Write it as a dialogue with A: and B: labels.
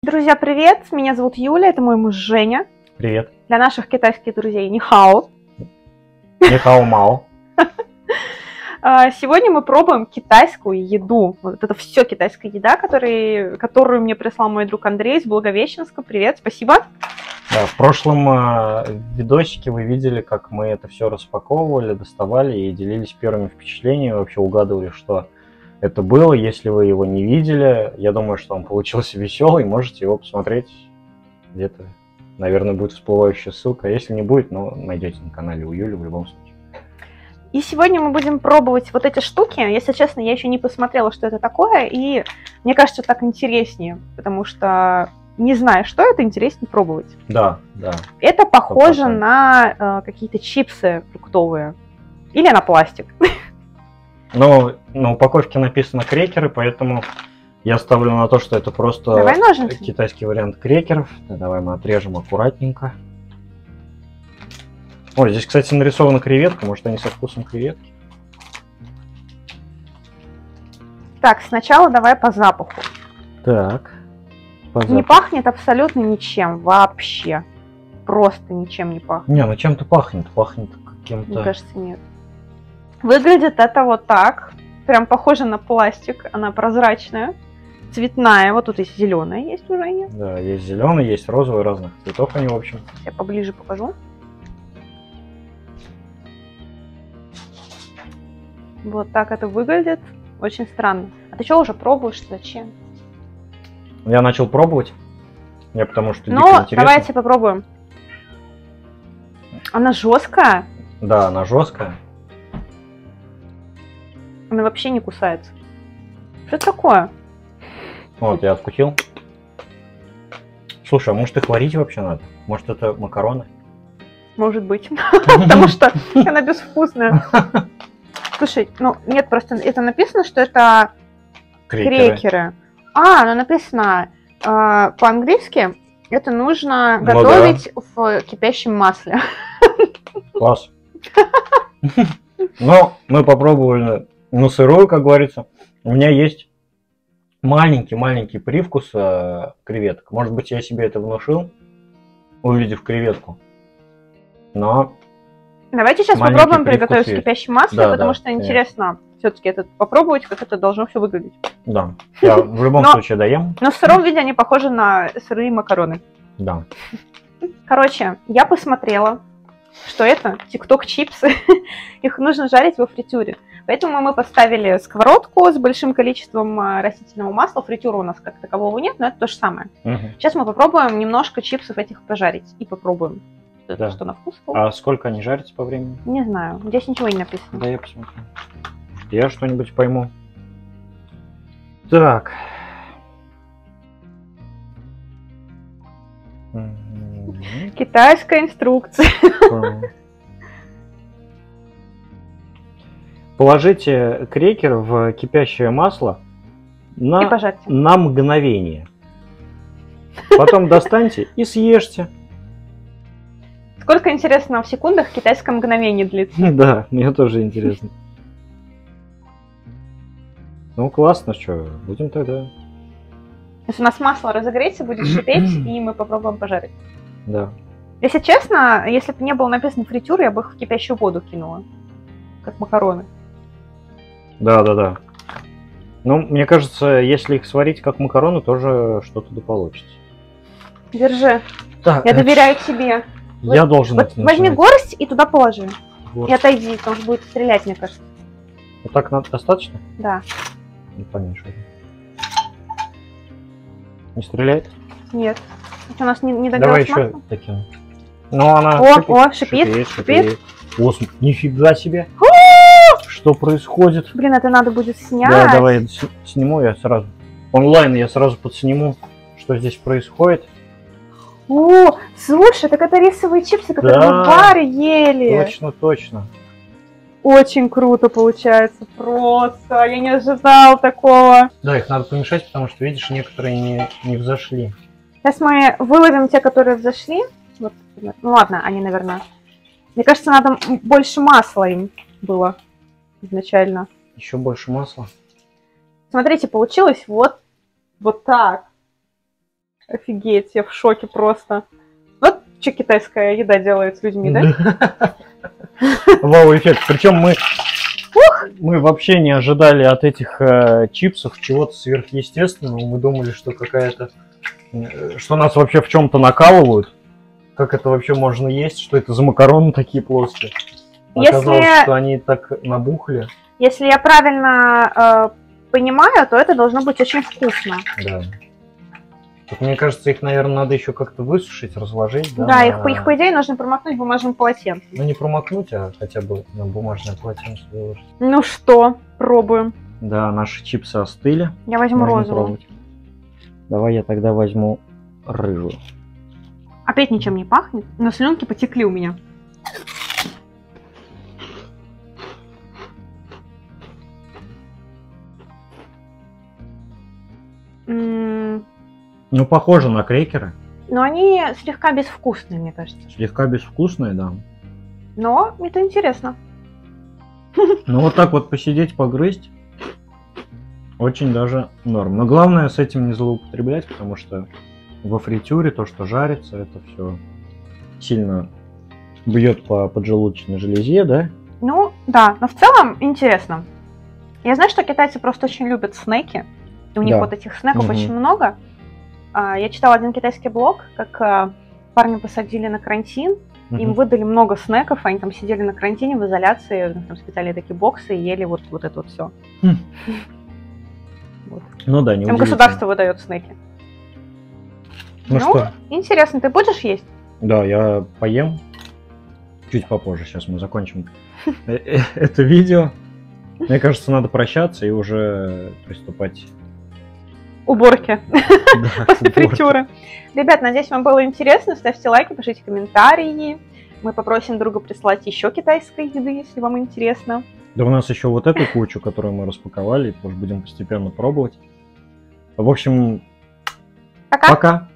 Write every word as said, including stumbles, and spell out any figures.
A: Друзья, привет! Меня зовут Юля, это мой муж Женя.
B: Привет.
A: Для наших китайских друзей нихао.
B: Нихао мао.
A: Сегодня мы пробуем китайскую еду. Вот это все китайская еда, который, которую мне прислал мой друг Андрей из Благовещенска. Привет, спасибо.
B: Да, в прошлом э, видосике вы видели, как мы это все распаковывали, доставали и делились первыми впечатлениями, вообще угадывали, что это было. Если вы его не видели, я думаю, что он получился веселый, можете его посмотреть где-то. Наверное, будет всплывающая ссылка. Если не будет, ну, найдете на канале у Юли в любом случае.
A: И сегодня мы будем пробовать вот эти штуки. Если честно, я еще не посмотрела, что это такое, и мне кажется, так интереснее, потому что, не зная, что это, интереснее пробовать.
B: Да, да.
A: Это похоже на э, какие-то чипсы фруктовые или на пластик.
B: Но на упаковке написано крекеры, поэтому я ставлю на то, что это просто китайский вариант крекеров. Да, давай мы отрежем аккуратненько. Ой, здесь, кстати, нарисована креветка. Может, они со вкусом креветки?
A: Так, сначала давай по запаху.
B: Так.
A: По запаху. Не пахнет абсолютно ничем вообще. Просто ничем не пахнет.
B: Не, ну чем-то пахнет. Пахнет каким-то...
A: Мне кажется, нет. Выглядит это вот так. Прям похоже на пластик. Она прозрачная, цветная. Вот тут есть зеленая, есть уже нет.
B: Да, есть зеленый, есть розовый, разных цветов они, в общем.
A: Я поближе покажу. Вот так это выглядит. Очень странно. А ты что уже пробуешь? Зачем?
B: Я начал пробовать. Я потому что
A: дико интересно. Ну, давайте попробуем. Она жесткая?
B: Да, она жесткая.
A: Она вообще не кусается. Что это такое?
B: Вот, я откусил. Слушай, а может их варить вообще надо? Может это макароны?
A: Может быть. Потому что она безвкусная. Слушай, ну нет, просто это написано, что это крекеры. А, ну написано по-английски. Это нужно готовить в кипящем масле.
B: Класс. Но мы попробовали на сырую, как говорится. У меня есть маленький-маленький привкус э, креветок. Может быть, я себе это внушил, увидев креветку. Но
A: давайте сейчас попробуем приготовить в кипящем масле, да, потому да, что интересно все-таки это попробовать, как это должно все выглядеть.
B: Да, я в любом но, случае доем.
A: Но в сыром виде они похожи на сырые макароны.
B: Да.
A: Короче, я посмотрела, что это тик-ток-чипсы. Их нужно жарить во фритюре. Поэтому мы поставили сковородку с большим количеством растительного масла. Фритюра у нас как такового нет, но это то же самое. Угу. Сейчас мы попробуем немножко чипсов этих пожарить. И попробуем,
B: да.
A: Что на вкус.
B: А сколько они жарятся по времени?
A: Не знаю. Здесь ничего не написано.
B: Да, я посмотрю. Я что-нибудь пойму. Так.
A: Китайская инструкция.
B: Положите крекер в кипящее масло на, на мгновение. Потом достаньте и съешьте.
A: Сколько, интересно, в секундах китайское мгновение длится?
B: Да, мне тоже интересно. Ну, классно, что, будем тогда.
A: Если у нас масло разогреется, будет шипеть, и мы попробуем пожарить.
B: Да.
A: Если честно, если бы не было написано фритюр, я бы их в кипящую воду кинула. Как макароны.
B: Да, да, да. Ну, мне кажется, если их сварить как макароны, тоже что-то да получится.
A: Держи.
B: Так,
A: я это... доверяю тебе.
B: Я вот, должен
A: вот возьми горсть и туда положи. Горсть. И отойди, потому что будет стрелять, мне кажется.
B: Вот так надо достаточно?
A: Да.
B: Не поменьше. Не стреляет?
A: Нет. Это у нас не, не догорелось.
B: Давай еще таким. Ну, она
A: о, шипит, о, шипит, шипит.
B: шипит. О, нифига себе. Что происходит?
A: Блин, это надо будет снять.
B: Да, давай я сниму, я сразу. Онлайн я сразу подсниму, что здесь происходит.
A: О, слушай, так это рисовые чипсы, которые да, мы в баре ели.
B: Точно, точно.
A: Очень круто получается, просто. Я не ожидал такого.
B: Да, их надо помешать, потому что, видишь, некоторые не, не взошли.
A: Сейчас мы выловим те, которые взошли. Вот, ну ладно, они, наверное... Мне кажется, надо больше масла им было изначально.
B: Еще больше масла.
A: Смотрите, получилось вот, вот так. Офигеть, я в шоке просто. Вот что китайская еда делает с людьми, да?
B: Вау-эффект. Причем мы, мы вообще не ожидали от этих э, чипсов чего-то сверхъестественного. Мы думали, что какая-то... э, что нас вообще в чем-то накалывают. Как это вообще можно есть? Что это за макароны такие плоские? Оказалось,
A: Если-
B: что они так набухли.
A: Если я правильно э, понимаю, то это должно быть очень вкусно.
B: Да. Так, мне кажется, их, наверное, надо еще как-то высушить, разложить.
A: Да,
B: Да,
A: их,
B: на-
A: их, по идее, нужно промокнуть бумажным полотенцем.
B: Ну, не промокнуть, а хотя бы на бумажное полотенце выложить.
A: Ну что, пробуем.
B: Да, наши чипсы остыли.
A: Я возьму
B: Можно
A: розовую.
B: пробовать. Давай я тогда возьму рыжую.
A: Опять ничем не пахнет, но слюнки потекли у меня. М,
B: Ну, похоже на крекеры.
A: Но они слегка безвкусные, мне кажется.
B: Слегка безвкусные, да.
A: Но это интересно.
B: Ну, вот так вот посидеть, погрызть. Очень даже норм. Но главное с этим не злоупотреблять, потому что во фритюре то, что жарится, это все сильно бьет по поджелудочной железе, да?
A: Ну, да, но в целом интересно. Я знаю, что китайцы просто очень любят снеки. И у них
B: Да.
A: вот этих снеков
B: Мгм.
A: очень много. А, Я читала один китайский блог, как а, парня посадили на карантин, им
B: Мгм.
A: выдали много снеков, они там сидели на карантине в изоляции, у них там специальные такие боксы и ели вот, вот это вот все.
B: Хм.
A: Вот.
B: Ну да, не
A: Им государство выдает снеки.
B: Ну,
A: Ну,
B: что,
A: Интересно, ты будешь есть?
B: да, я поем чуть попозже. Сейчас мы закончим э- э- это видео. Мне кажется, надо прощаться и уже приступать.
A: Уборки
B: Да,
A: после
B: к уборке.
A: фритюры. Ребят, надеюсь, вам было интересно. Ставьте лайки, пишите комментарии. Мы попросим друга прислать еще китайской еды, если вам интересно.
B: Да у нас еще вот эту кучу, которую мы распаковали, тоже будем постепенно пробовать. В общем,
A: Пока!
B: пока.